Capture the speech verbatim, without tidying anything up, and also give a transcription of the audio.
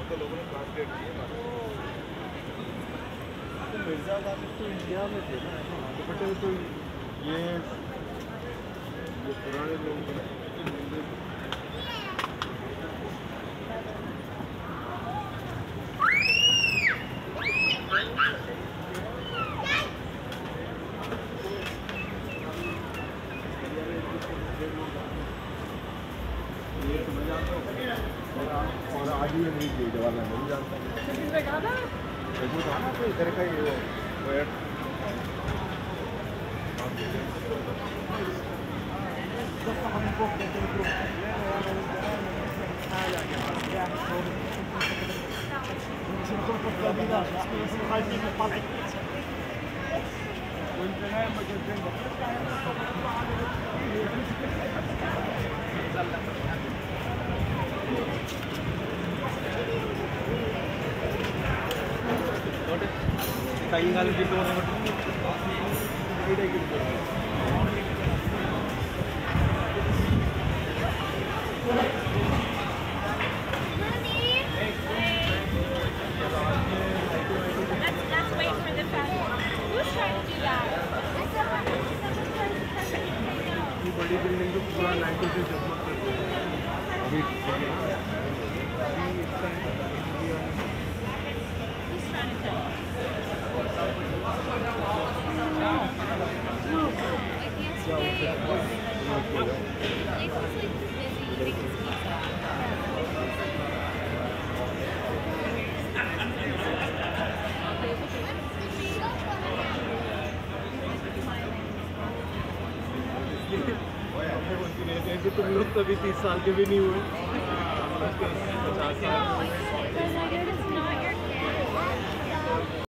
तो लोगों ने ट्रांसलेट किए। तो मिर्ज़ा गालिब तो इंडिया में थे ना, बट तो ये ये पुराने लोग और आज ही नहीं थी जवाहरलाल नेहरू जानता हूँ तो इधर का ही वो Tagal gitu Let's wait for the family. Who's trying to do that? बड़ी बिल्डिंग तो पूरा नाइन्टी से जगमग करती है अभी तुम लोग कभी तीस साल के भी नहीं हुए, पचास साल